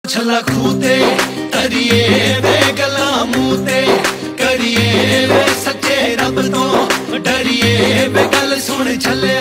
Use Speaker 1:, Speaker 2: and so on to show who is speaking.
Speaker 1: छला खूते तरिए वे गला मूते करिए वे सच्चे रब तो डरिए वे गल सुन छले